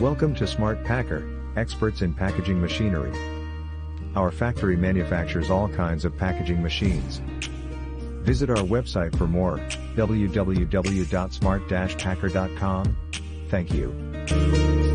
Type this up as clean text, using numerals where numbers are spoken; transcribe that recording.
Welcome to Smart Packer, experts in packaging machinery. Our factory manufactures all kinds of packaging machines. Visit our website for more, www.smart-packer.com. Thank you.